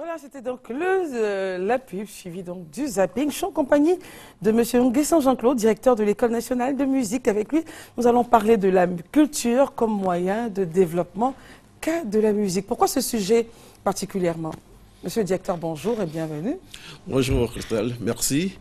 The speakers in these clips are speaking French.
Voilà, c'était donc la pub suivie donc du zapping. Je suis en compagnie de M. Nguessan Jean-Claude, directeur de l'École nationale de musique. Avec lui, nous allons parler de la culture comme moyen de développement qu'a de la musique. Pourquoi ce sujet particulièrement? Monsieur le directeur, bonjour et bienvenue. Bonjour Christelle, merci.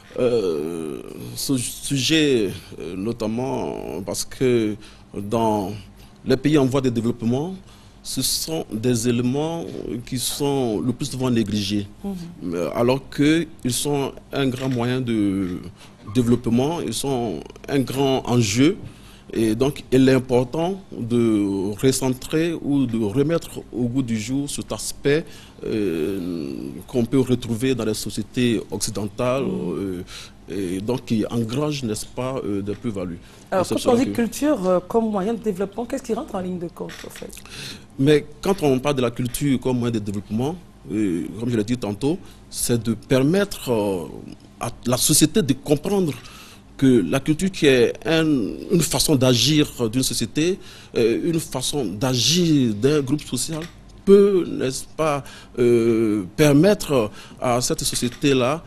Ce sujet, notamment parce que dans les pays en voie de développement, ce sont des éléments qui sont le plus souvent négligés, alors qu'ils sont un grand moyen de développement, ils sont un grand enjeu. Et donc, il est important de recentrer ou de remettre au goût du jour cet aspect qu'on peut retrouver dans les sociétés occidentales et donc qui engrange, n'est-ce pas, des plus-values. Alors, quand on dit culture comme moyen de développement, qu'est-ce qui rentre en ligne de compte, en fait? Mais quand on parle de la culture comme moyen de développement, comme je l'ai dit tantôt, c'est de permettre à la société de comprendre que la culture qui est une façon d'agir d'une société, une façon d'agir d'un groupe social, peut, n'est-ce pas, permettre à cette société-là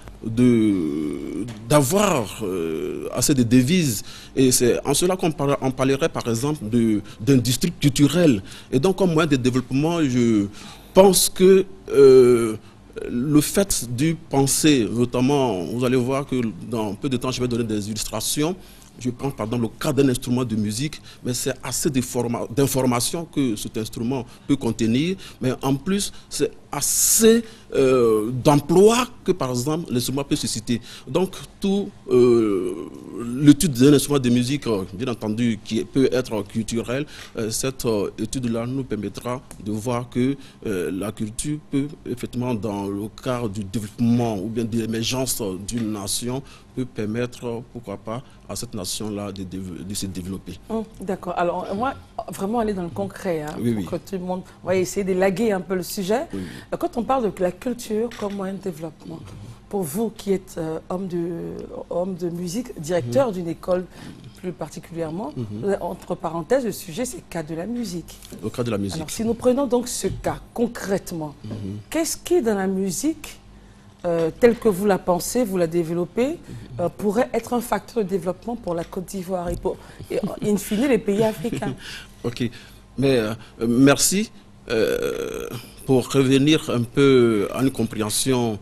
d'avoir assez de devises. Et c'est en cela qu'on parlerait, par exemple, d'industrie culturelle. Et donc, comme moyen de développement, je pense que le fait de penser, notamment, vous allez voir que dans peu de temps, je vais donner des illustrations. Je prends par exemple le cas d'un instrument de musique, mais c'est assez d'informations que cet instrument peut contenir, mais en plus, c'est assez d'emplois que par exemple l'instrument peut susciter. Donc, tout l'étude d'un instrument de musique, bien entendu, qui peut être culturel, cette étude-là nous permettra de voir que la culture peut, effectivement, dans le cadre du développement ou bien de l'émergence d'une nation, peut permettre, pourquoi pas, à cette nation-là de se développer. D'accord. Alors, moi, vraiment aller dans le concret, hein, oui, pour que tout le monde va essayer d'élaguer un peu le sujet. Oui. Quand on parle de la culture comme moyen de développement, pour vous qui êtes homme de musique, directeur d'une école plus particulièrement, entre parenthèses, le sujet c'est le cas de la musique. Au cas de la musique. Alors, si nous prenons donc ce cas concrètement, qu'est-ce qui dans la musique tel que vous la pensez, vous la développez, pourrait être un facteur de développement pour la Côte d'Ivoire et in fine les pays africains? Ok, mais merci. Pour revenir un peu à une compréhension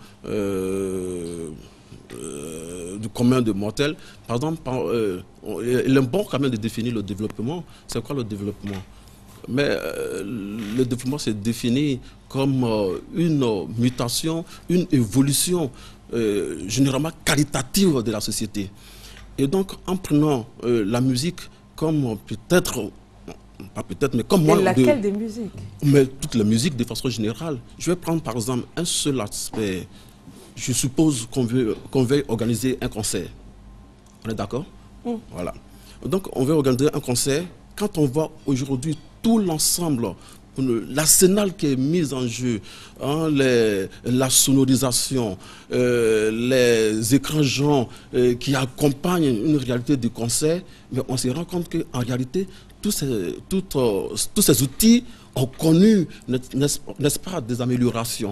du commun de mortels, par exemple, il est bon quand même de définir le développement. C'est quoi le développement? Mais le développement se définit comme une mutation, une évolution généralement qualitative de la société. Et donc, en prenant la musique comme peut-être, pas peut-être, mais comme moi... Laquelle des musiques? Mais toute la musique de façon générale. Je vais prendre par exemple un seul aspect. Je suppose qu'on veut organiser un concert. On est d'accord? Voilà. Donc, on veut organiser un concert. Quand on voit aujourd'hui tout l'ensemble, l'arsenal qui est mis en jeu, hein, la sonorisation, les écrans géants qui accompagnent une réalité de concert, mais on se rend compte qu'en réalité, tous ces outils ont connu, n'est-ce pas, des améliorations.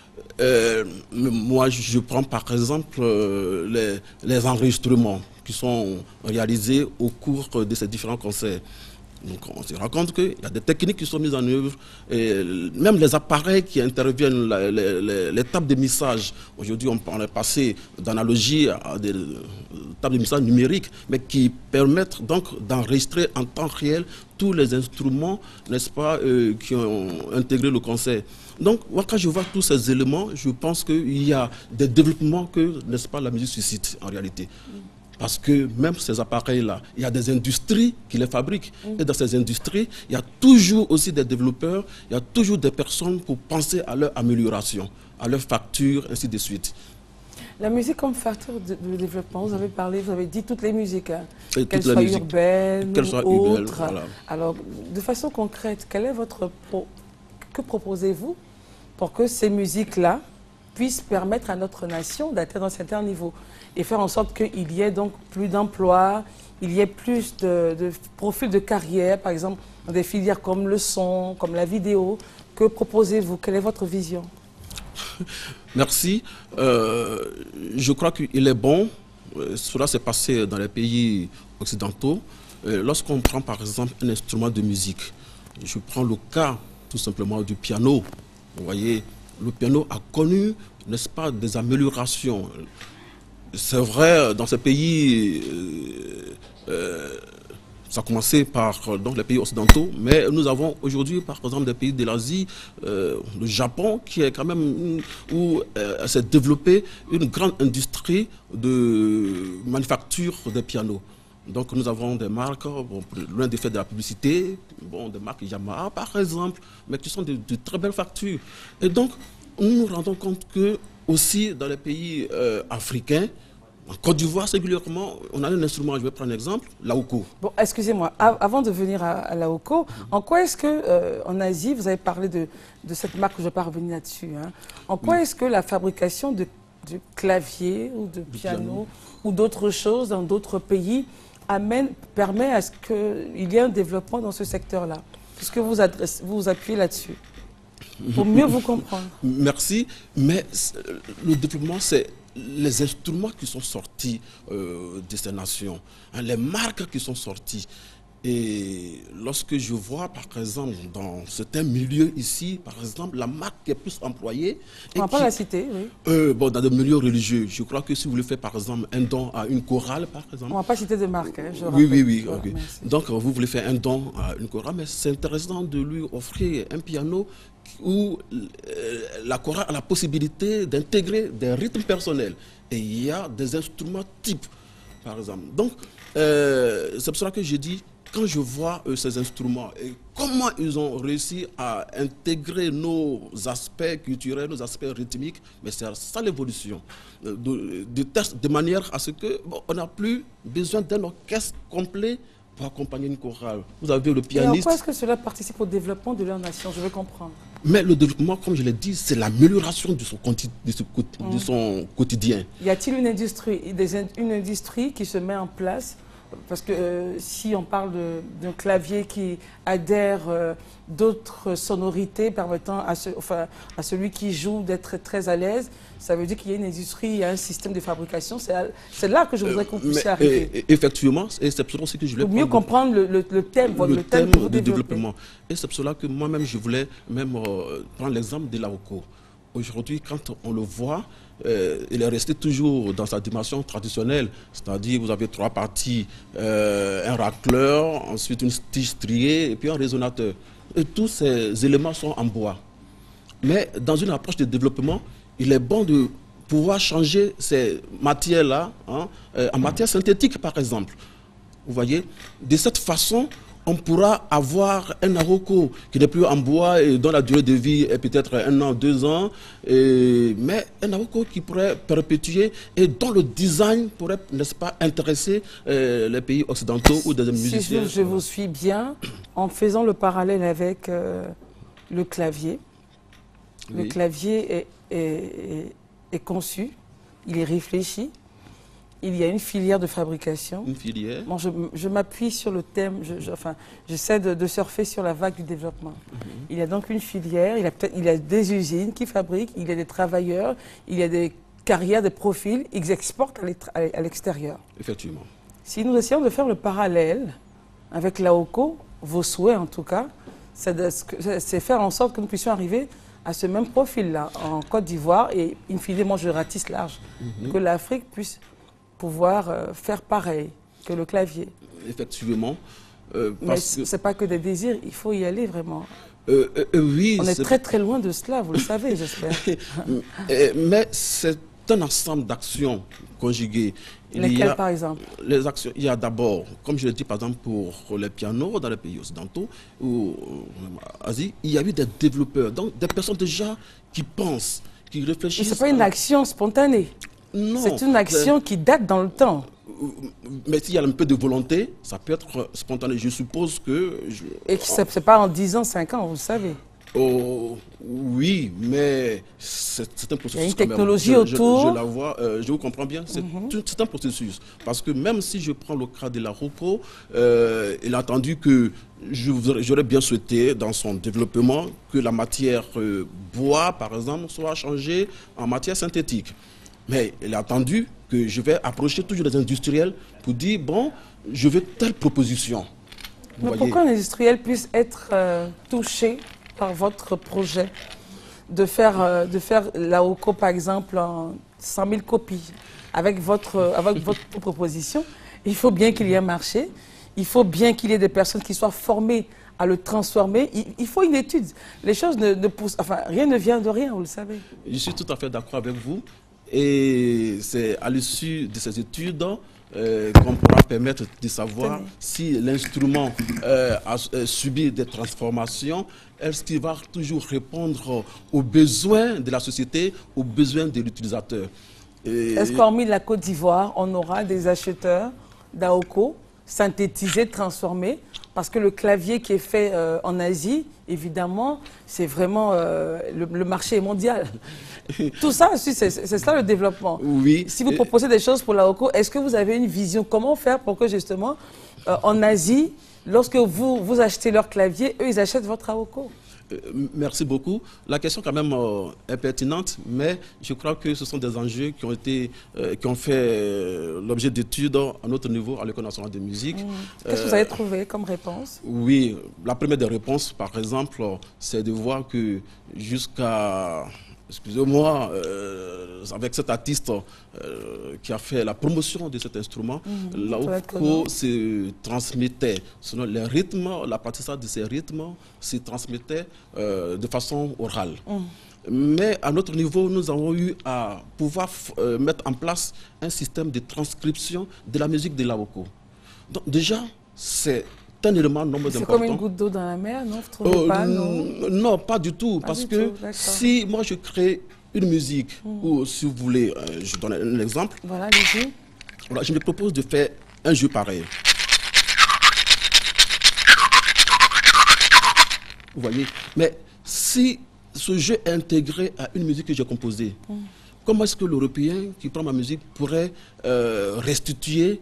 Moi, je prends par exemple les enregistrements qui sont réalisés au cours de ces différents concerts. Donc on se rend compte qu'il y a des techniques qui sont mises en œuvre, et même les appareils qui interviennent, les tables de mixage. Aujourd'hui, on est passé d'analogie à des tables de mixage numériques, mais qui permettent donc d'enregistrer en temps réel tous les instruments, n'est-ce pas, qui ont intégré le concert. Donc, moi, quand je vois tous ces éléments, je pense qu'il y a des développements que, n'est-ce pas, la musique suscite en réalité. Parce que même ces appareils-là, il y a des industries qui les fabriquent. Et dans ces industries, il y a toujours aussi des développeurs, il y a toujours des personnes pour penser à leur amélioration, à leur facture, ainsi de suite. La musique comme facteur de développement, vous avez parlé, vous avez dit toutes les musiques, hein, qu'elles soient urbaines ou autres. Voilà. Alors, de façon concrète, quel est que proposez-vous pour que ces musiques-là puissent permettre à notre nation d'atteindre un certain niveau et faire en sorte qu'il y ait donc plus d'emplois, il y ait plus de profils de carrière, par exemple, dans des filières comme le son, comme la vidéo. Que proposez-vous? Quelle est votre vision? Merci. Je crois qu'il est bon. Cela s'est passé dans les pays occidentaux. Lorsqu'on prend par exemple un instrument de musique, je prends le cas tout simplement du piano. Vous voyez, le piano a connu, n'est-ce pas, des améliorations. C'est vrai, dans ces pays, ça a commencé par donc, les pays occidentaux, mais nous avons aujourd'hui, par exemple, des pays de l'Asie, le Japon, qui est quand même où s'est développée une grande industrie de manufacture des pianos. Donc nous avons des marques, bon, loin des faits de la publicité, bon, des marques Yamaha par exemple, mais qui sont de très belles factures. Et donc nous nous rendons compte que aussi dans les pays africains, en Côte d'Ivoire, singulièrement, on a un instrument, je vais prendre un exemple, l'Aoko. Bon, excusez-moi, avant de venir à l'Aoko, en quoi est-ce que, en Asie, vous avez parlé de cette marque, je ne vais pas revenir là-dessus, hein, en quoi est-ce que la fabrication de claviers ou de piano ou d'autres choses dans d'autres pays permet à ce qu'il y ait un développement dans ce secteur-là? Puisque vous vous appuyez là-dessus, pour mieux vous comprendre. Merci, mais le développement, c'est les instruments qui sont sortis de ces nations, hein, les marques qui sont sorties. Et lorsque je vois, par exemple, dans certains milieux ici, par exemple, la marque qui est plus employée... On ne va pas la citer, oui. Bon, dans des milieux religieux, je crois que si vous voulez faire, par exemple, un don à une chorale, par exemple... On ne va pas citer de marque, hein, je oui, rappelle. oui, okay. Donc, vous voulez faire un don à une chorale, mais c'est intéressant de lui offrir un piano où la chorale a la possibilité d'intégrer des rythmes personnels. Et il y a des instruments types, par exemple. Donc, c'est pour cela que je dis, quand je vois ces instruments et comment ils ont réussi à intégrer nos aspects culturels, nos aspects rythmiques, mais c'est ça l'évolution. De manière à ce que on n'a plus besoin d'un orchestre complet pour accompagner une chorale. Vous avez le pianiste. Et en quoi est-ce que cela participe au développement de leur nation? Je veux comprendre. Mais le développement, comme je l'ai dit, c'est l'amélioration de son quotidien. Y a-t-il une industrie qui se met en place? Parce que si on parle d'un clavier qui adhère d'autres sonorités permettant à celui qui joue d'être très à l'aise, ça veut dire qu'il y a une industrie, il y a un système de fabrication. C'est là que je voudrais qu'on puisse arriver. Effectivement, et c'est pour cela que je voulais pour mieux comprendre le thème de développement. Et c'est pour cela que moi-même, je voulais même prendre l'exemple de l'Aoko. Aujourd'hui, quand on le voit, il est resté toujours dans sa dimension traditionnelle, c'est-à-dire vous avez trois parties, un racleur, ensuite une tige striée et puis un résonateur. Et tous ces éléments sont en bois. Mais dans une approche de développement, il est bon de pouvoir changer ces matières-là en matière synthétique, par exemple. Vous voyez, de cette façon, on pourra avoir un Aoko qui n'est plus en bois et dont la durée de vie est peut-être 1 an, 2 ans, mais un Aoko qui pourrait perpétuer et dont le design pourrait, n'est-ce pas, intéresser les pays occidentaux ou des musiciens. Si je vous suis bien, en faisant le parallèle avec le clavier, oui. Le clavier est conçu, il est réfléchi. Il y a une filière de fabrication. Une filière. Bon, je m'appuie sur le thème, j'essaie de surfer sur la vague du développement. Il y a donc une filière, il y a des usines qui fabriquent, il y a des travailleurs, il y a des carrières, des profils, ils exportent à l'extérieur. Effectivement. Si nous essayons de faire le parallèle avec l'Aoko, vos souhaits en tout cas, c'est faire en sorte que nous puissions arriver à ce même profil-là en Côte d'Ivoire et, in fine, moi je ratisse large, que l'Afrique puisse pouvoir faire pareil que le clavier. Effectivement. Mais ce n'est pas que des désirs, il faut y aller vraiment. Oui, on est très très loin de cela, vous le savez, j'espère. Mais c'est un ensemble d'actions conjuguées. Lesquelles, par exemple? Les actions. Il y a d'abord, comme je l'ai dit par exemple pour les pianos dans les pays occidentaux ou en Asie, il y a eu des développeurs, donc des personnes déjà qui pensent, qui réfléchissent. Mais ce n'est pas une action spontanée. C'est une action qui date dans le temps. Mais s'il y a un peu de volonté, ça peut être spontané. Je suppose que... Et ce n'est pas en 10 ans, 5 ans, vous le savez. Oh, oui, mais c'est un processus. Il y a une quand même. technologie autour. Je la vois, je vous comprends bien. C'est un processus. Parce que même si je prends le cas de la ROCO, il a entendu que j'aurais bien souhaité, dans son développement, que la matière bois, par exemple, soit changée en matière synthétique. Mais il a attendu que je vais approcher toujours les industriels pour dire, bon, je veux telle proposition. Vous Mais voyez. pourquoi un industriel puisse être touché par votre projet de faire la OCO, par exemple, en 100 000 copies avec votre proposition? Il faut bien qu'il y ait un marché, il faut bien qu'il y ait des personnes qui soient formées à le transformer. Il faut une étude. Les choses ne poussent... Enfin, rien ne vient de rien, vous le savez. Je suis tout à fait d'accord avec vous. Et c'est à l'issue de ces études qu'on pourra permettre de savoir si l'instrument a subi des transformations, est-ce qu'il va toujours répondre aux besoins de la société, aux besoins de l'utilisateur. Est-ce qu'hormis la Côte d'Ivoire, on aura des acheteurs d'AOCO synthétisés, transformés? Parce que le clavier qui est fait en Asie, évidemment, c'est vraiment le marché est mondial. Tout ça, c'est ça le développement. Oui. Si vous proposez des choses pour l'AOCO, est-ce que vous avez une vision? Comment faire pour que justement, en Asie, lorsque vous achetez leur clavier, eux, ils achètent votre AOCO? Merci beaucoup. La question quand même est pertinente, mais je crois que ce sont des enjeux qui ont fait l'objet d'études à notre niveau à l'École nationale de musique. Qu'est-ce que vous avez trouvé comme réponse? Oui, la première des réponses, par exemple, c'est de voir que jusqu'à... Excusez-moi, avec cet artiste qui a fait la promotion de cet instrument, la OCO se transmettait, selon les rythmes, l'apprentissage de ces rythmes se transmettait de façon orale. Mais à notre niveau, nous avons eu à pouvoir mettre en place un système de transcription de la musique de la OCO. Donc déjà, c'est un élément non moins important. C'est comme une goutte d'eau dans la mer, non? Vous trouvez pas, non? Non, pas du tout. Parce que si moi je crée une musique, ou si vous voulez, je donne un exemple. Voilà, allez-y. Voilà, je me propose de faire un jeu pareil. Vous voyez? Mais si ce jeu est intégré à une musique que j'ai composée, comment est-ce que l'Européen qui prend ma musique pourrait restituer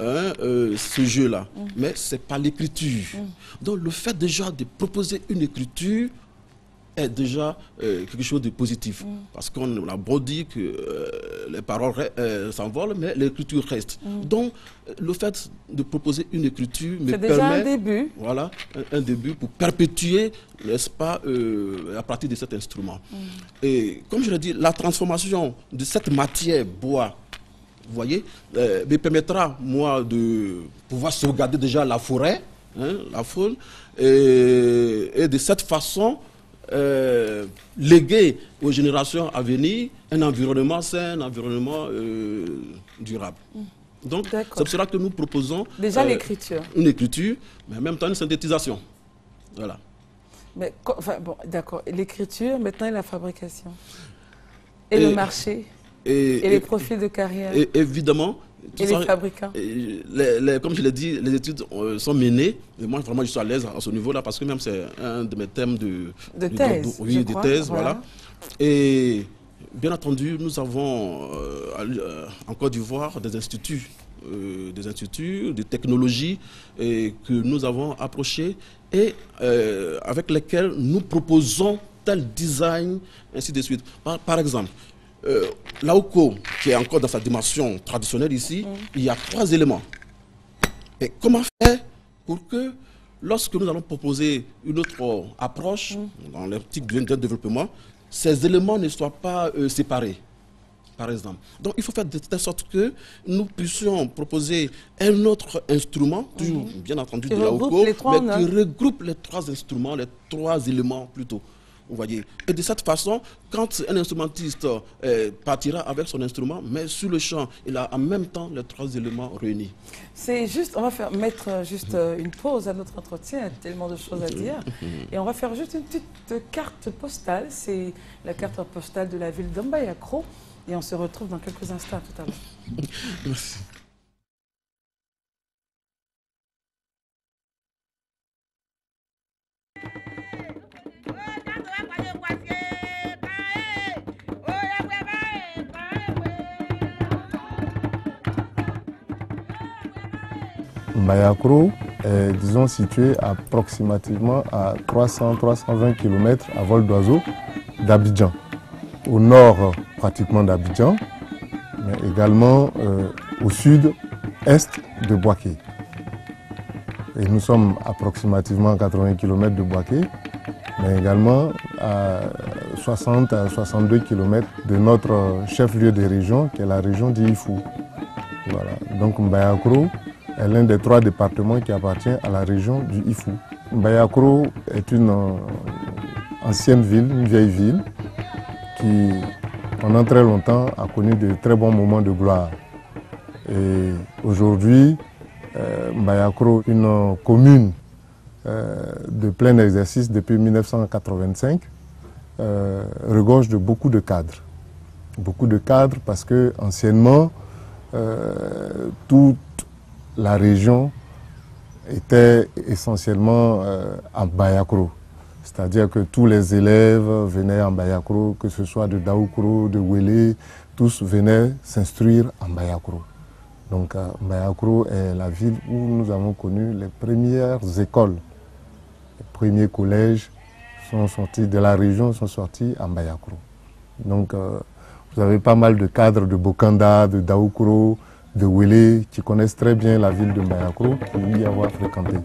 ce jeu-là? Mais ce n'est pas l'écriture. Donc le fait déjà de proposer une écriture est déjà quelque chose de positif. Parce qu'on a beau dire que les paroles s'envolent, mais l'écriture reste. Donc le fait de proposer une écriture me permet... C'est déjà un début. Voilà, un début pour perpétuer, n'est-ce pas, à partir de cet instrument. Et comme je l'ai dit, la transformation de cette matière bois, vous voyez, me permettra, moi, de pouvoir sauvegarder déjà la forêt, la faune, et de cette façon, léguer aux générations à venir un environnement sain, un environnement durable. Donc, c'est pour cela que nous proposons déjà l'écriture. Une écriture, mais en même temps une synthétisation. Voilà. Mais, enfin, bon, d'accord. L'écriture, maintenant, et la fabrication. Et le marché. Et les profils de carrière. Évidemment. Et les fabricants. Comme je l'ai dit, les études sont menées. Et moi, vraiment, je suis à l'aise à ce niveau-là parce que même c'est un de mes thèmes de thèse. Oui, de thèse, voilà. Et bien entendu, nous avons en Côte d'Ivoire des instituts de technologie que nous avons approchés et avec lesquels nous proposons tel design, ainsi de suite. Par exemple, l'AOCO, qui est encore dans sa dimension traditionnelle ici, il y a 3 éléments. Et comment faire pour que, lorsque nous allons proposer une autre approche dans l'optique d'un développement, ces éléments ne soient pas séparés, par exemple. Donc il faut faire de telle sorte que nous puissions proposer un autre instrument, toujours bien entendu de l'AOCO, mais qui regroupe les 3 instruments, les 3 éléments plutôt. Vous voyez. Et de cette façon, quand un instrumentiste partira avec son instrument, mais sur le champ, il a en même temps les 3 éléments réunis. C'est juste, on va mettre juste une pause à notre entretien, il y a tellement de choses à dire. Et on va faire juste une petite carte postale. C'est la carte postale de la ville d'Ambayakro. Et on se retrouve dans quelques instants tout à l'heure. Merci. Mbayakro est, disons, situé approximativement à 300-320 km à vol d'oiseau d'Abidjan. Au nord pratiquement d'Abidjan, mais également au sud-est de Bouaké. Et nous sommes approximativement à 80 km de Bouaké, mais également à 60 à 62 km de notre chef-lieu de région, qui est la région d'Ifou. Voilà. Donc Mbayakro est l'un des 3 départements qui appartient à la région du Ifou. Mbayakro est une ancienne ville, une vieille ville, qui pendant très longtemps a connu de très bons moments de gloire. Et aujourd'hui, Mbayakro, une commune de plein exercice depuis 1985, regorge de beaucoup de cadres. Beaucoup de cadres parce que anciennement, toute la région était essentiellement à Mbayakro. C'est-à-dire que tous les élèves venaient à Mbayakro, que ce soit de Daoukro, de Wélé, tous venaient s'instruire à Mbayakro. Donc Mbayakro est la ville où nous avons connu les premières écoles. Les premiers collèges sont sortis de la région, sont sortis à Mbayakro. Donc vous avez pas mal de cadres de Bokanda, de Daoukro, de Wélé, qui connaissent très bien la ville de Mbayakro, pour y avoir fréquenté.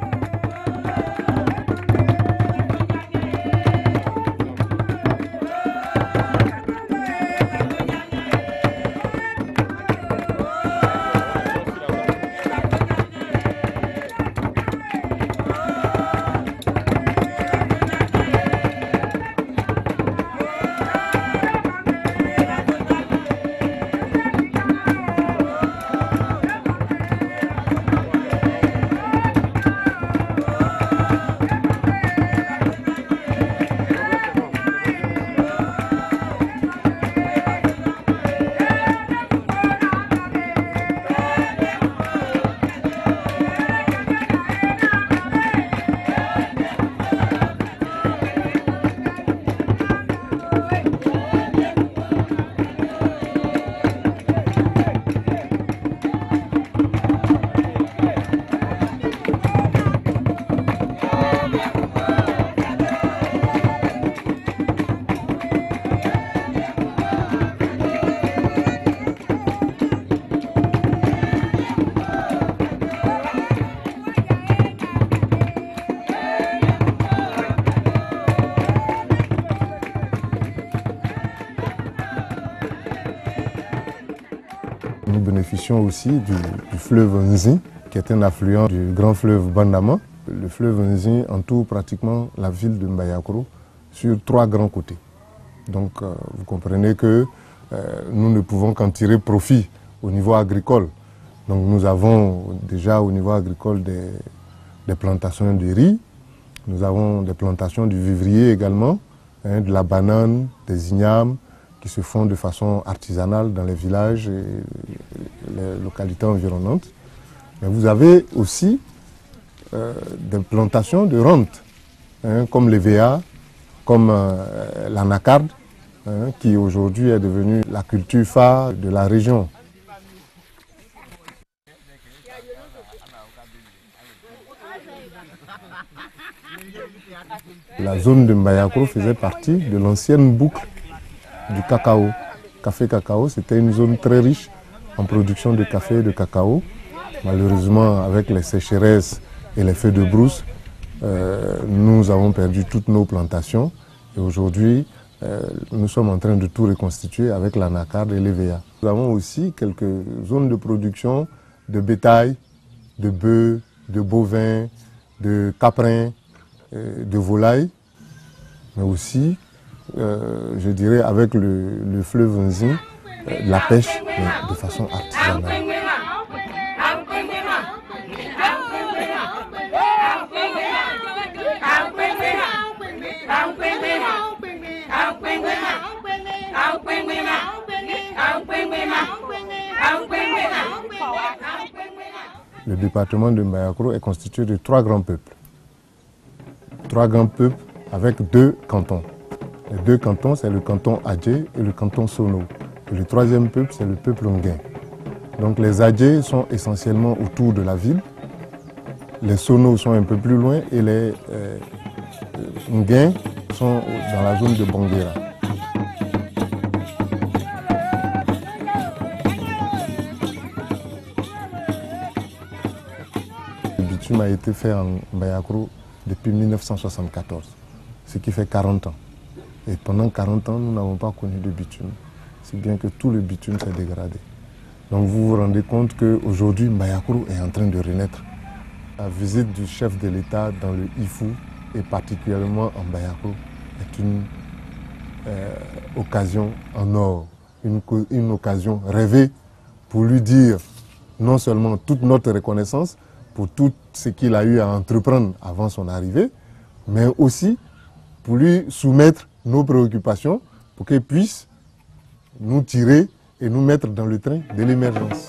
Nous bénéficions aussi du fleuve Nzi, qui est un affluent du grand fleuve Bandama. Le fleuve Nzi entoure pratiquement la ville de Mbayakro sur 3 grands côtés. Donc vous comprenez que nous ne pouvons qu'en tirer profit au niveau agricole. Donc nous avons déjà au niveau agricole des plantations de riz, nous avons des plantations du vivrier également, de la banane, des ignames, qui se font de façon artisanale dans les villages et les localités environnantes. Mais vous avez aussi des plantations de rente, comme l'EVA, comme l'anacarde, qui aujourd'hui est devenue la culture phare de la région. La zone de Mbayakro faisait partie de l'ancienne boucle du cacao. Café cacao, c'était une zone très riche en production de café et de cacao. Malheureusement, avec les sécheresses et les feux de brousse, nous avons perdu toutes nos plantations. Et aujourd'hui, nous sommes en train de tout reconstituer avec l'anacarde et l'EVA. Nous avons aussi quelques zones de production de bétail, de bœufs, de bovins, de caprins, de volailles, mais aussi, je dirais, avec le fleuve Nzi, la pêche, mais de façon artisanale. Le département de Mbayakro est constitué de 3 grands peuples. 3 grands peuples avec 2 cantons. Les 2 cantons, c'est le canton Adjé et le canton Sono. Et le 3e peuple, c'est le peuple Nguin. Donc les Adjé sont essentiellement autour de la ville Les sonos sont un peu plus loin et les Nguins sont dans la zone de Banguera. Le bitume a été fait en Mbayakro depuis 1974, ce qui fait 40 ans. Et pendant 40 ans, nous n'avons pas connu de bitume, si bien que tout le bitume s'est dégradé. Donc vous vous rendez compte qu'aujourd'hui, Mbayakro est en train de renaître. La visite du chef de l'État dans le Ifou, et particulièrement en Mbayakro, est une occasion en or, une occasion rêvée pour lui dire non seulement toute notre reconnaissance pour tout ce qu'il a eu à entreprendre avant son arrivée, mais aussi pour lui soumettre nos préoccupations pour qu'il puisse nous tirer et nous mettre dans le train de l'émergence.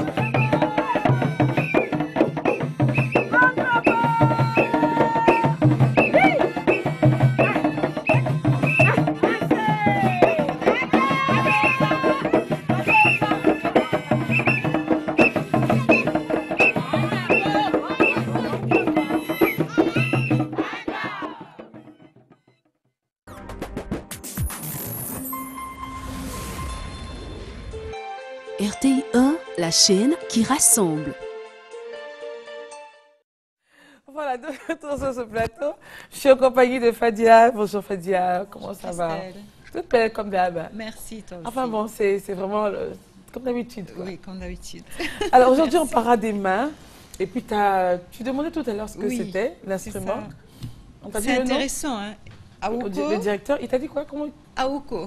RTI 1, la chaîne qui rassemble. Voilà, de retour sur ce plateau. Je suis en compagnie de Fadia. Bonjour Fadia, comment ça va? Toute belle comme d'hab. Merci, toi aussi. Enfin bon, c'est vraiment comme d'habitude. Oui, comme d'habitude. Alors aujourd'hui, on parlera des mains. Et puis, tu demandais tout à l'heure ce que Oui, c'était, l'instrument. C'est intéressant, hein? Aoko. Le directeur, il t'a dit quoi? Comment... Aoko.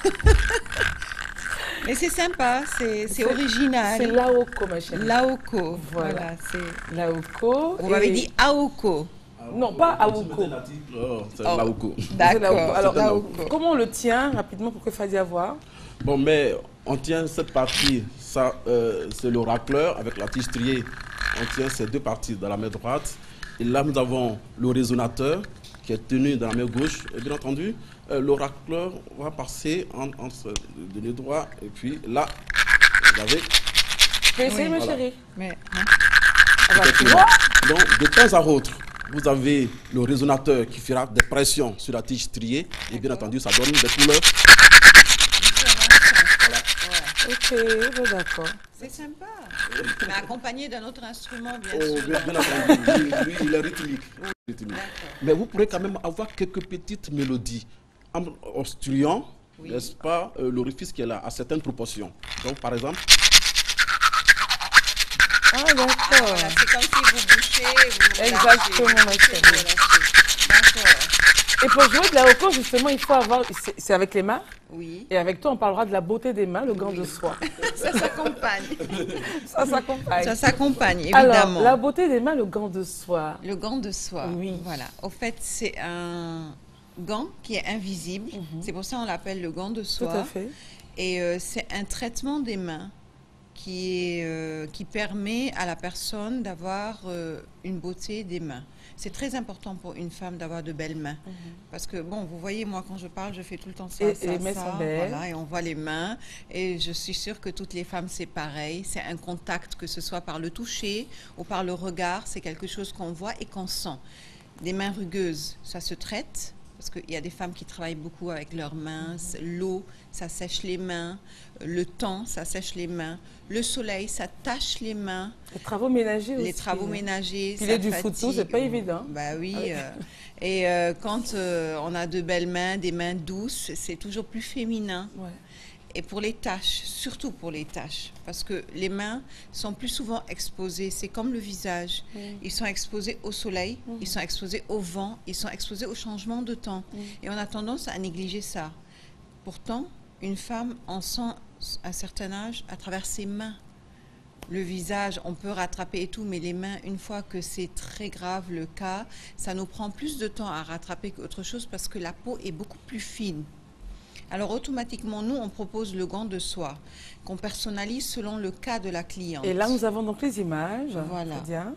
Mais c'est sympa, c'est original. C'est l'Aoko, ma chérie. L'Aoko. Voilà, c'est l'Aoko. Vous m'avez dit Aoko. Non, pas Aoko. C'est l'Aoko. D'accord. Alors, comment on le tient rapidement pour que Fadia voit? Bon, mais on tient cette partie, ça, c'est le racleur avec la tige striée. On tient ces deux parties dans la main droite. Et là, nous avons le résonateur qui est tenu dans la main gauche. Et bien entendu, le racleur va passer entre le nez droit. Et puis là, vous avez... Je peux essayer, ma chérie? Mais, donc, de temps à autre, vous avez le résonateur qui fera des pressions sur la tige striée. Et bien entendu, ça donne des couleurs. Ok, d'accord. c'est sympa. Mais accompagné d'un autre instrument, bien Oh, sûr. bien entendu, lui, il est rythmique. Mais vous pourrez quand même avoir quelques petites mélodies en obstruant, n'est-ce pas, l'orifice qui est là, à certaines proportions. Donc, par exemple... Ah, d'accord. Voilà, c'est comme si vous bouchez, vous Exactement, ma chérie. D'accord. Et pour jouer de la Aoko, justement, il faut avoir... C'est avec les mains. Oui. Et avec toi, on parlera de la beauté des mains, le gant de soie. Ça s'accompagne. Ça s'accompagne. Ça s'accompagne, évidemment. Alors, la beauté des mains, le gant de soie. Le gant de soie. Oui. Voilà. Au fait, c'est un gant qui est invisible. C'est pour ça qu'on l'appelle le gant de soie. Tout à fait. Et c'est un traitement des mains qui permet à la personne d'avoir une beauté des mains. C'est très important pour une femme d'avoir de belles mains. Parce que, bon, vous voyez, moi, quand je parle, je fais tout le temps ça, les mains sont belles. voilà, et on voit les mains. Et je suis sûre que toutes les femmes, c'est pareil. C'est un contact, que ce soit par le toucher ou par le regard. C'est quelque chose qu'on voit et qu'on sent. Des mains rugueuses, ça se traite. Parce qu'il y a des femmes qui travaillent beaucoup avec leurs mains. L'eau, ça sèche les mains. Le temps, ça sèche les mains. Le soleil, ça tâche les mains. Les travaux ménagers aussi. Les travaux ménagers, ça Piler du fatigue. foutou, c'est pas évident. Bah oui. Et quand on a de belles mains, des mains douces, c'est toujours plus féminin. Ouais. Et pour les tâches, surtout pour les tâches, parce que les mains sont plus souvent exposées, c'est comme le visage. Ils sont exposés au soleil, ils sont exposés au vent, ils sont exposés au changement de temps. Et on a tendance à négliger ça. Pourtant, une femme en sent à un certain âge à travers ses mains. Le visage, on peut rattraper et tout, mais les mains, une fois que c'est très grave le cas, ça nous prend plus de temps à rattraper qu'autre chose parce que la peau est beaucoup plus fine. Alors automatiquement, nous, on propose le gant de soie qu'on personnalise selon le cas de la cliente. Et là, nous avons donc les images. Voilà. Bien.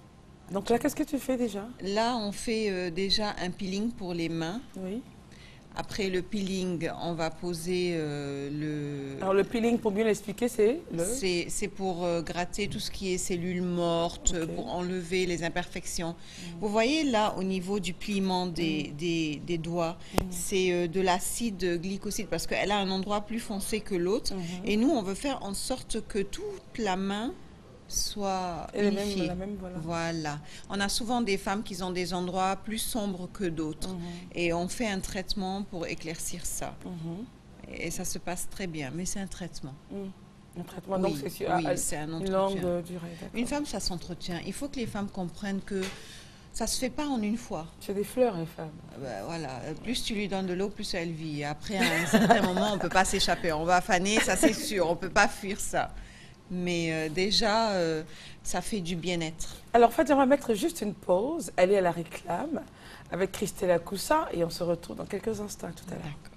Donc là, qu'est-ce que tu fais déjà? Là, on fait déjà un peeling pour les mains. Oui. Après le peeling, on va poser le... Alors le peeling, pour bien l'expliquer, c'est C'est pour gratter tout ce qui est cellules mortes, pour enlever les imperfections. Vous voyez là, au niveau du pliement des doigts, c'est de l'acide glycoside parce qu'elle a un endroit plus foncé que l'autre. Et nous, on veut faire en sorte que toute la main soit unifiée. Voilà. On a souvent des femmes qui ont des endroits plus sombres que d'autres. Et on fait un traitement pour éclaircir ça. Et ça se passe très bien, mais c'est un traitement. Un traitement, oui, donc c'est un entretien. Une longue durée. Une femme, ça s'entretient. Il faut que les femmes comprennent que ça se fait pas en une fois. C'est des fleurs, les femmes. Voilà. Plus tu lui donnes de l'eau, plus elle vit. Après, à un certain moment, on peut pas s'échapper. On va faner, ça c'est sûr. On peut pas fuir ça. Mais déjà, ça fait du bien-être. Alors, Fadia, on va mettre juste une pause. Elle est à la réclame avec Christella Coussa et on se retrouve dans quelques instants tout à l'heure.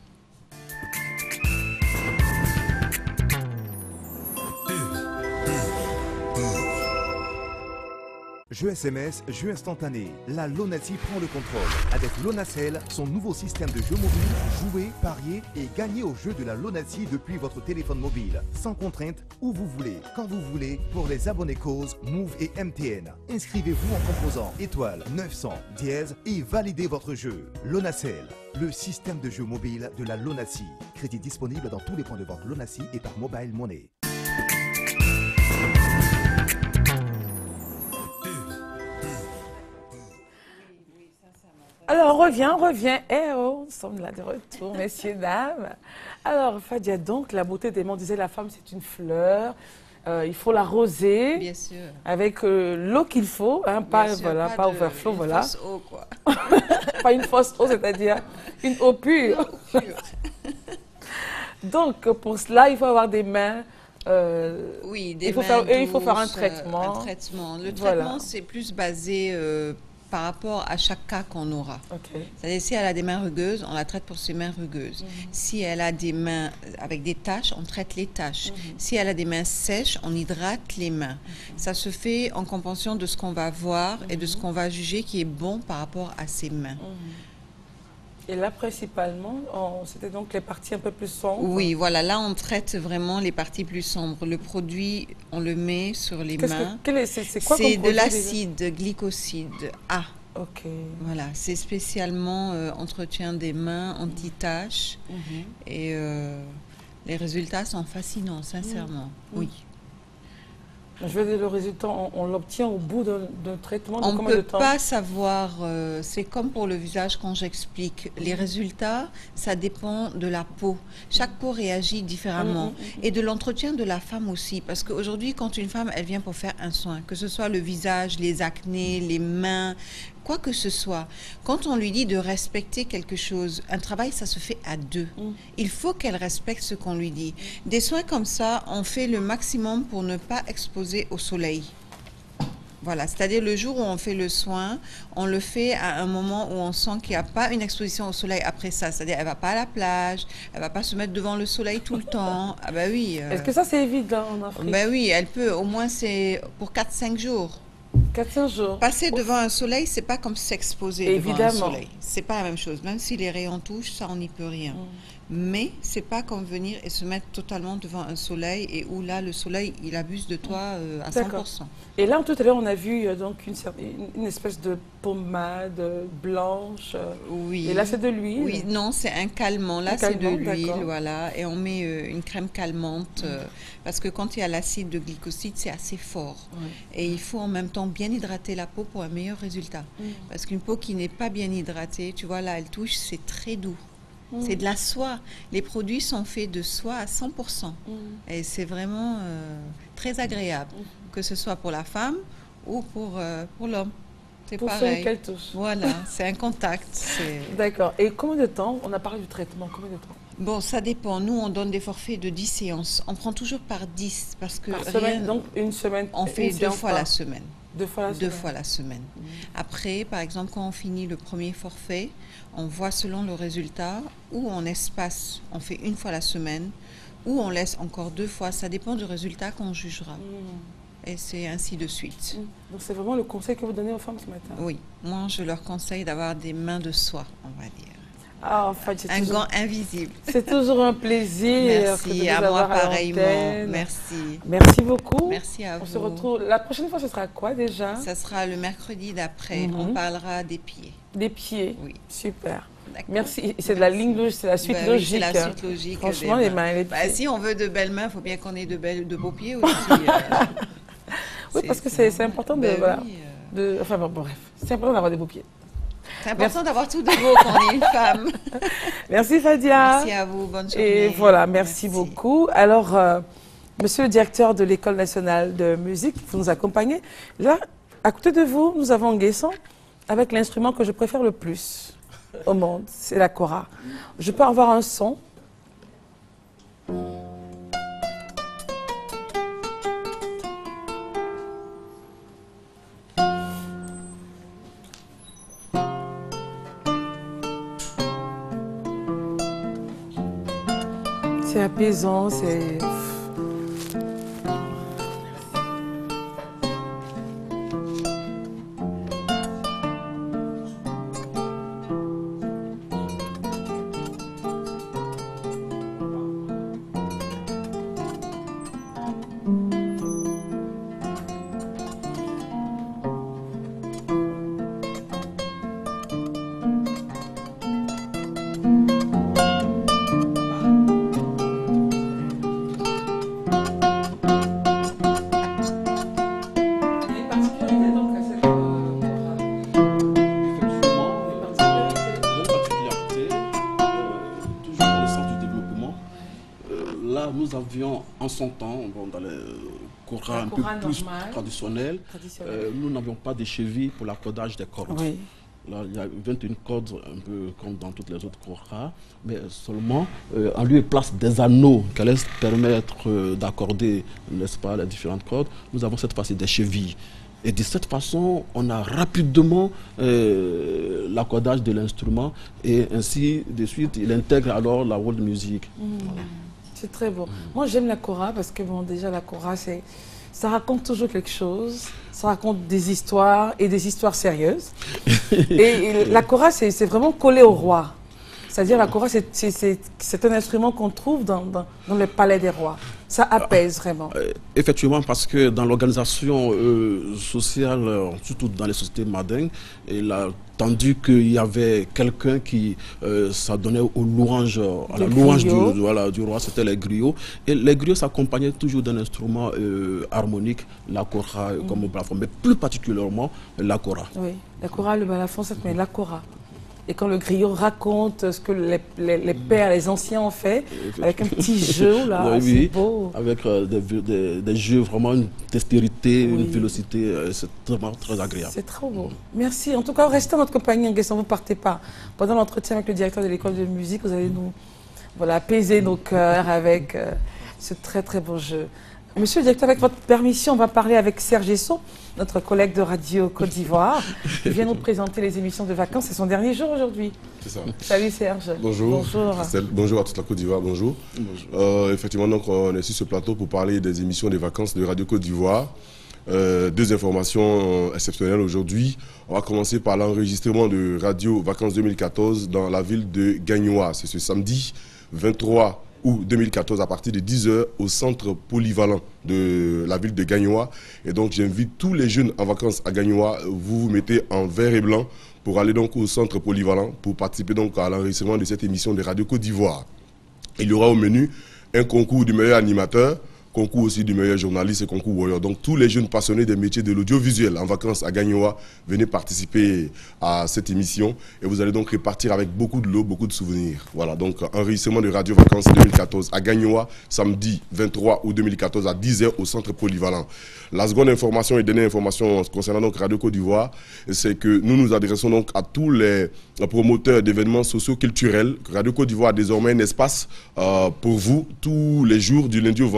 Jeux SMS, jeux instantanés. La Lonatie prend le contrôle. Avec Lonacel, son nouveau système de jeux mobile, jouez, pariez et gagnez au jeu de la Lonatie depuis votre téléphone mobile. Sans contrainte, où vous voulez, quand vous voulez, pour les abonnés Cause, Move et MTN. Inscrivez-vous en composant étoile 900 dièse et validez votre jeu. Lonacel, le système de jeux mobile de la Lonatie. Crédit disponible dans tous les points de vente Lonatie et par Mobile Money. Alors, on revient. Eh oh, nous sommes là de retour, messieurs, dames. Alors, Fadia, donc, la beauté des mains, on disait la femme, c'est une fleur. Il faut l'arroser. Bien sûr. Avec l'eau qu'il faut, hein, pas, sûr, voilà, pas overflow, voilà. Fausse eau, quoi. Pas une fausse eau, c'est-à-dire une eau pure. Donc, pour cela, il faut avoir des mains. Oui, des il faut mains il faut faire un douces, traitement. Le Voilà. traitement, c'est plus basé par rapport à chaque cas qu'on aura. Okay. C'est-à-dire, si elle a des mains rugueuses, on la traite pour ses mains rugueuses. Si elle a des mains avec des taches, on traite les taches. Si elle a des mains sèches, on hydrate les mains. Ça se fait en compensation de ce qu'on va voir et de ce qu'on va juger qui est bon par rapport à ses mains. Et là, principalement, c'était donc les parties un peu plus sombres. Oui, voilà. Là, on traite vraiment les parties plus sombres. Le produit, on le met sur les mains. C'est quoi comme C'est de produit, l'acide glycoside A. Ok. Voilà, c'est spécialement entretien des mains, anti-taches. Et les résultats sont fascinants, sincèrement. Oui. Je veux dire, le résultat, on l'obtient au bout d'un traitement de On combien de ne peut temps? pas savoir, c'est comme pour le visage quand j'explique. Les résultats, ça dépend de la peau. Chaque peau réagit différemment. Et de l'entretien de la femme aussi. Parce qu'aujourd'hui, quand une femme, elle vient pour faire un soin, que ce soit le visage, les acnés, les mains, quoi que ce soit, quand on lui dit de respecter quelque chose, un travail, ça se fait à deux. Il faut qu'elle respecte ce qu'on lui dit. Des soins comme ça, on fait le maximum pour ne pas exposer au soleil. Voilà, c'est-à-dire le jour où on fait le soin, on le fait à un moment où on sent qu'il n'y a pas une exposition au soleil après ça. C'est-à-dire elle ne va pas à la plage, elle ne va pas se mettre devant le soleil tout le temps. Ah ben oui. Est-ce que ça, c'est évident en Afrique? Ben oui, elle peut, au moins c'est pour 4-5 jours. 400 jours. Passer devant un soleil, c'est pas comme s'exposer devant un soleil. C'est pas la même chose. Même si les rayons touchent, ça, on n'y peut rien. Mais c'est pas comme venir et se mettre totalement devant un soleil et où là, le soleil, il abuse de toi à 100%. Et là, tout à l'heure, on a vu donc une espèce de pommade blanche. Oui. Et là, c'est de l'huile. Oui, non, c'est un calmant. Là, c'est de l'huile, voilà. Et on met une crème calmante parce que quand il y a l'acide de glycoside, c'est assez fort. Et il faut en même temps bien hydrater la peau pour un meilleur résultat. Parce qu'une peau qui n'est pas bien hydratée, tu vois, là, elle touche, c'est très doux. C'est de la soie. Les produits sont faits de soie à 100%. Et c'est vraiment très agréable, que ce soit pour la femme ou pour l'homme. C'est pareil. Qu'elle touche. Voilà, c'est un contact. D'accord. Et combien de temps? On a parlé du traitement. Combien de temps? Bon, ça dépend. Nous, on donne des forfaits de 10 séances. On prend toujours par 10 parce que par semaine, donc une semaine. On fait 2 fois la semaine. 2 fois la semaine. 2 fois la semaine. Après, par exemple, quand on finit le premier forfait, on voit selon le résultat où on espace. On fait 1 fois la semaine ou on laisse encore 2 fois. Ça dépend du résultat qu'on jugera. Et c'est ainsi de suite. Donc c'est vraiment le conseil que vous donnez aux femmes ce matin? Oui. Moi, je leur conseille d'avoir des mains de soie, on va dire. Ah, en fait, Un gant invisible. c'est toujours un plaisir. Merci, à moi pareillement. Merci. Merci beaucoup. Merci à vous. On se retrouve. La prochaine fois, ce sera quoi déjà? Ça sera le mercredi d'après. On parlera des pieds. Des pieds. Oui. Super. Merci. C'est de la ligne logique, c'est la suite logique. C'est la suite logique. Franchement, les mains et les pieds. Si on veut de belles mains, il faut bien qu'on ait de beaux pieds aussi. Oui, parce que c'est important de, enfin bon, bref, c'est important d'avoir des beaux pieds. C'est important d'avoir tout de beau quand on est une femme. Merci Fadia. Merci à vous, bonne journée. Et voilà, merci beaucoup. Alors, monsieur le directeur de l'École nationale de musique, vous nous accompagnez. Là, à côté de vous, nous avons Nguessan avec l'instrument que je préfère le plus au monde, c'est la kora. Je peux avoir un son? C'est apaisant, c'est... Nous avions en son temps, dans les koras un peu plus traditionnels, nous n'avions pas de chevilles pour l'accordage des cordes. Oui. Là, il y a 21 cordes, un peu comme dans toutes les autres koras, mais seulement en lieu et place des anneaux qui allaient permettre d'accorder, n'est-ce pas, les différentes cordes, nous avons cette fois-ci des chevilles. Et de cette façon, on a rapidement l'accordage de l'instrument et ainsi de suite, il intègre alors la world music. Voilà. C'est très beau. Moi, j'aime la kora parce que, bon, déjà, la kora, ça raconte toujours quelque chose. Ça raconte des histoires et des histoires sérieuses. et la kora, c'est vraiment collé au roi. C'est-à-dire, la kora, c'est un instrument qu'on trouve dans le palais des rois. Ça apaise vraiment. Effectivement, parce que dans l'organisation sociale, surtout dans les sociétés madingues, il a tendu qu'il y avait quelqu'un qui s'adonnait aux louanges, à la louange du roi, c'était les griots. Et les griots s'accompagnaient toujours d'un instrument harmonique, la kora comme au balafon, mais plus particulièrement la kora. Oui, la kora, le balafon, ça s'appelle la kora. Et quand le griot raconte ce que les pères, les anciens ont fait, avec un petit jeu, là, c'est beau. Avec des jeux, vraiment une dextérité, une vélocité, c'est vraiment très agréable. C'est trop beau. Merci. En tout cas, restez en notre compagnie, Nguessan, vous ne partez pas. Pendant l'entretien avec le directeur de l'école de musique, vous allez nous apaiser nos cœurs avec ce très très beau jeu. Monsieur le directeur, avec votre permission, on va parler avec Serge Esso, notre collègue de Radio Côte d'Ivoire, qui vient nous présenter les émissions de vacances. C'est son dernier jour aujourd'hui. C'est ça. Salut Serge. Bonjour. Bonjour. Bonjour à toute la Côte d'Ivoire. Bonjour. Effectivement, donc, on est sur ce plateau pour parler des émissions des vacances de Radio Côte d'Ivoire. Deux informations exceptionnelles aujourd'hui. On va commencer par l'enregistrement de Radio Vacances 2014 dans la ville de Gagnoa. C'est ce samedi 23 août 2014 à partir de 10h au centre polyvalent de la ville de Gagnoa. Et donc j'invite tous les jeunes en vacances à Gagnoa, vous vous mettez en vert et blanc pour aller donc au centre polyvalent pour participer donc à l'enregistrement de cette émission de Radio Côte d'Ivoire. Il y aura au menu un concours du meilleur animateur, concours aussi du meilleur journaliste et concours warrior. Donc tous les jeunes passionnés des métiers de l'audiovisuel en vacances à Gagnoa, venez participer à cette émission et vous allez donc repartir avec beaucoup de lots, beaucoup de souvenirs. Voilà, donc enregistrement de Radio Vacances 2014 à Gagnoa, samedi 23 août 2014 à 10h au centre polyvalent. La seconde information et dernière information concernant donc Radio Côte d'Ivoire, c'est que nous nous adressons donc à tous les promoteurs d'événements socio-culturels. Radio Côte d'Ivoire a désormais un espace pour vous tous les jours du lundi au vendredi de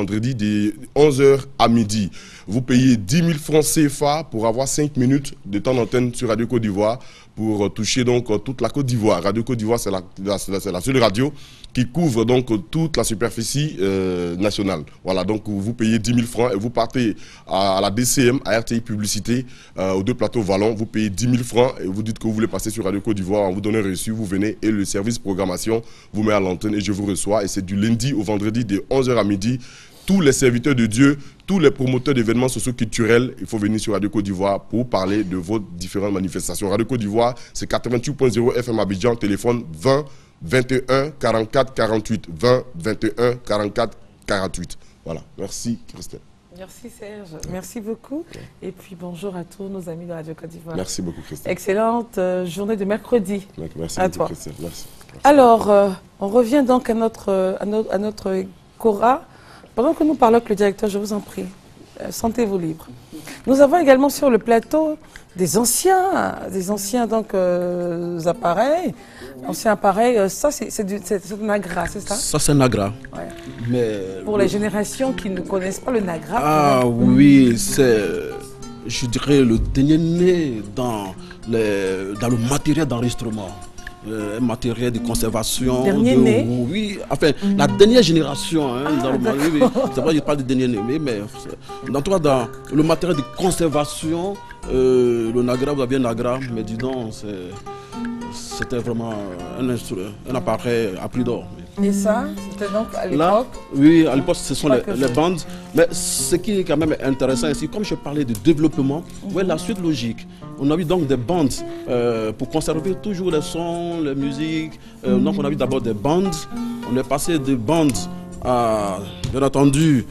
de 11h à midi. Vous payez 10 000 francs CFA pour avoir 5 minutes de temps d'antenne sur Radio Côte d'Ivoire pour toucher donc toute la Côte d'Ivoire. Radio Côte d'Ivoire, c'est la seule radio qui couvre donc toute la superficie nationale. Voilà, donc vous payez 10 000 francs et vous partez à la DCM, à RTI Publicité, aux 2 plateaux Vallon, vous payez 10 000 francs et vous dites que vous voulez passer sur Radio Côte d'Ivoire, on vous donne un reçu, vous venez et le service programmation vous met à l'antenne et je vous reçois. Et c'est du lundi au vendredi de 11h à midi. Tous les serviteurs de Dieu, tous les promoteurs d'événements socio-culturels, il faut venir sur Radio Côte d'Ivoire pour parler de vos différentes manifestations. Radio Côte d'Ivoire, c'est 88.0 FM Abidjan, téléphone 20 21 44 48. 20 21 44 48. Voilà, merci Christelle. Merci Serge, merci beaucoup. Et puis bonjour à tous nos amis de Radio Côte d'Ivoire. Merci beaucoup Christelle. Excellente journée de mercredi. Merci à beaucoup toi. Christelle. Merci. Alors, on revient donc à notre Cora. Pendant que nous parlons avec le directeur, je vous en prie, sentez-vous libre. Nous avons également sur le plateau des anciens donc, appareils. Anciens appareils, ça c'est Nagra, c'est ça? Ça c'est Nagra. Ouais. Mais pour les générations qui ne connaissent pas le Nagra. Ah oui, c'est, je dirais, le dernier né dans le matériel d'enregistrement. Un matériel de conservation. Dernier né. Oui, enfin, la dernière génération. Hein, oui. C'est vrai, je parle de dernier né, mais dans le matériel de conservation, le Nagra, vous avez un Nagra, mais dis donc, c'était vraiment un appareil à prix d'or. Et ça, c'était donc à l'époque? Oui, à l'époque, ce sont les bandes. Mais ce qui est quand même intéressant ici, comme je parlais de développement, ouais, la suite logique. On a eu donc des bandes pour conserver toujours les sons, les musiques. Donc on a eu d'abord des bandes. On est passé de bandes à, bien entendu,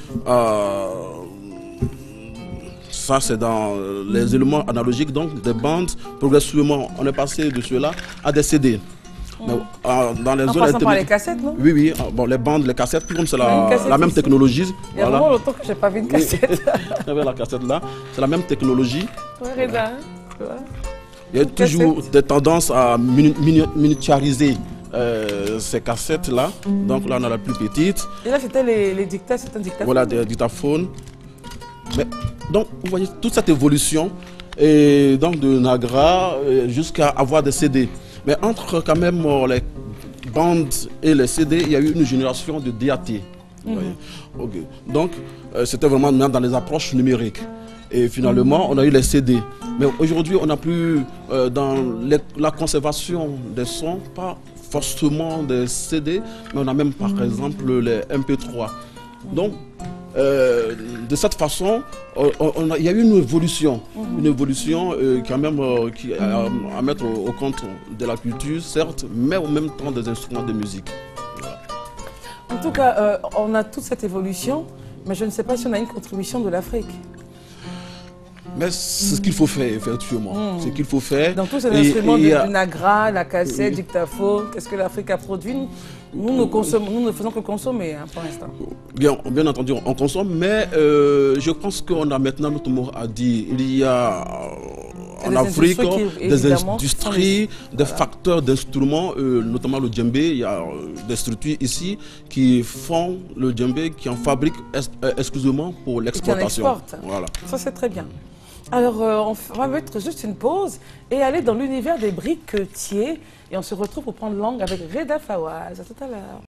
ça c'est dans les éléments analogiques, donc des bandes. Progressivement, on est passé de cela à des CD. Mais, dans les en passant par les cassettes, non? Oui, oui. Bon, les bandes, les cassettes, comme c'est la même technologie. Il y a vraiment longtemps que je n'ai pas vu une cassette. Il y avait la cassette là. C'est la même technologie. Ouais, Reda, il y a toujours des tendances à miniaturiser ces cassettes là. Donc là, on a la plus petite. Et là, c'était les dictats, c'est un dictaphone. Voilà, des dictaphones. Mais, donc, vous voyez toute cette évolution et donc de Nagra jusqu'à avoir des CD. Mais entre quand même les bandes et les CD, il y a eu une génération de DAT. Okay. Donc, c'était vraiment dans les approches numériques. Et finalement, on a eu les CD. Mais aujourd'hui, on n'a plus dans la conservation des sons, pas forcément des CD, mais on a même par exemple les MP3. Donc, de cette façon, il y a eu une évolution quand même qui à mettre au compte de la culture, certes, mais en même temps des instruments de musique. Voilà. En tout cas, on a toute cette évolution, mais je ne sais pas si on a une contribution de l'Afrique. Mais c'est ce qu'il faut faire, effectivement. C'est ce qu'il faut faire. Dans tous ces instruments du Nagra, la cassette, dictaphone, qu'est-ce que l'Afrique a produit? Nous ne faisons que consommer pour l'instant. Bien entendu, on consomme, mais je pense qu'on a maintenant notre mot à dire. Il y a en Afrique des industries, des facteurs d'instruments, notamment le djembé. Il y a des structures ici qui font le djembé, qui en fabriquent exclusivement pour l'exportation. Voilà. Ça, c'est très bien. Alors, on va mettre juste une pause et aller dans l'univers des briquetiers. Et on se retrouve pour prendre langue avec Reda Fawaz. À tout à l'heure.